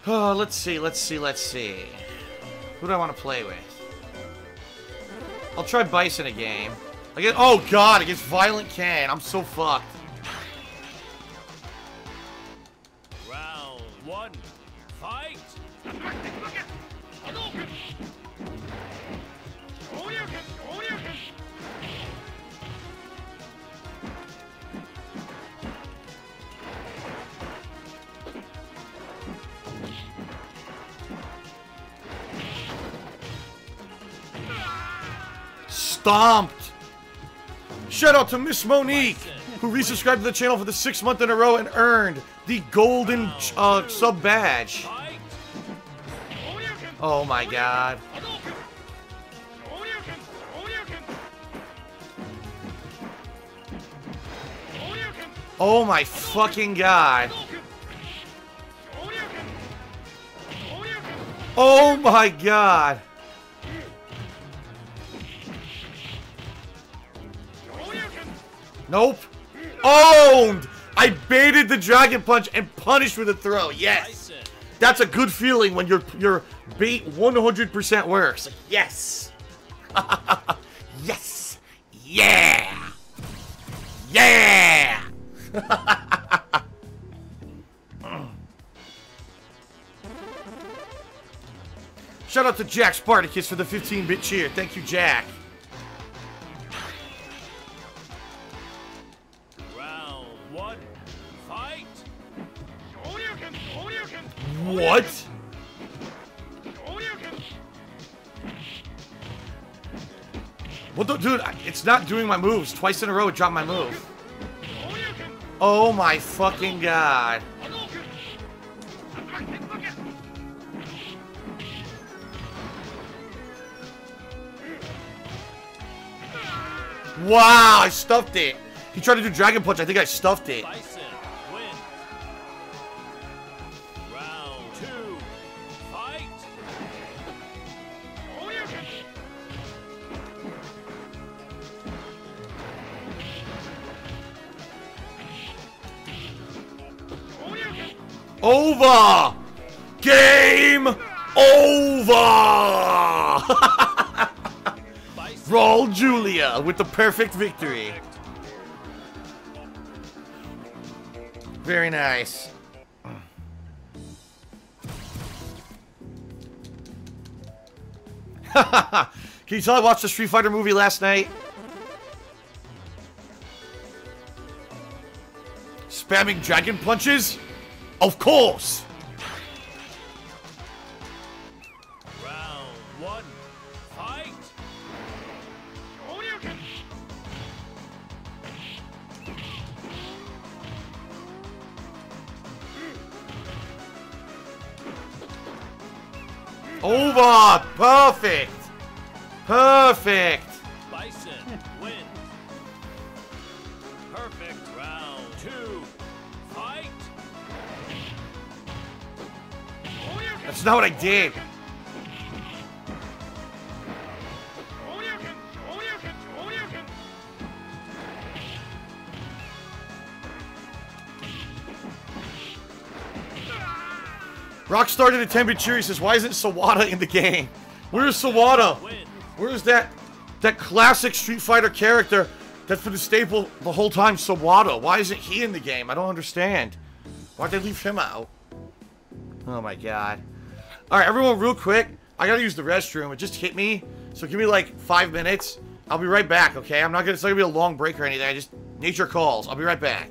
Oh, let's see. Who do I want to play with? I'll try Bison a game. Oh god, against Violent Ken. I'm so fucked. Round 1. Fight! Stomped. Shout out to Miss Monique, who resubscribed to the channel for the 6th month in a row and earned the golden sub badge. Oh my god. Oh my fucking god. Oh my god. Nope. Owned! I baited the Dragon Punch and punished with a throw. Yes. That's a good feeling when your bait 100% works. Like, yes. Yes. Yeah. Yeah. Shout out to Jack Spartacus for the 15-bit cheer. Thank you, Jack. Round 1. Fight! What? What the dude? It's not doing my moves. Twice in a row, it dropped my move. Oh my fucking god. Wow, I stuffed it. He tried to do Dragon Punch. I think I stuffed it. Bison wins. Round 2. Fight! Over! Game over! Roll Julia with the perfect victory. Very nice. Can you tell I watched the Street Fighter movie last night? Spamming Dragon Punches? Of course! Round 1. Fight! Over! Perfect! Perfect! Bison wins. Perfect. Round 2. Fight! That's not what I did. Rockstar did a 10-bit cheer. He says, why isn't Sawada in the game? Where's Sawada? Where's that classic Street Fighter character that's been a staple the whole time, Sawada? Why isn't he in the game? I don't understand. Why'd they leave him out? Oh my god. Alright, everyone, real quick. I gotta use the restroom. It just hit me. So give me like 5 minutes. I'll be right back, okay? It's not gonna be a long break or anything. I just, nature calls. I'll be right back.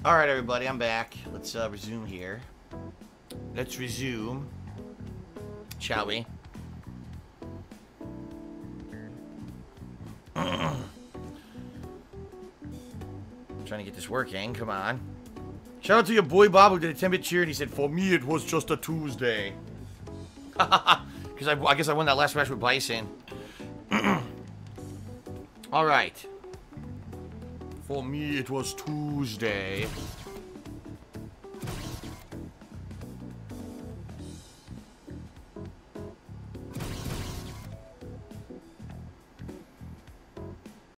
Alright, everybody, I'm back. Let's resume here. Let's resume. Shall we? Trying to get this working. Come on. Shout out to your boy Bob who did a 10-bit cheer and he said, for me it was just a Tuesday. Because I guess I won that last match with Bison. Alright. For me it was Tuesday.